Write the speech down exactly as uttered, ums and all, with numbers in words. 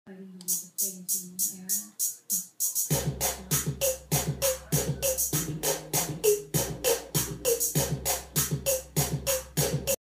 I didn't believe the things, you know, and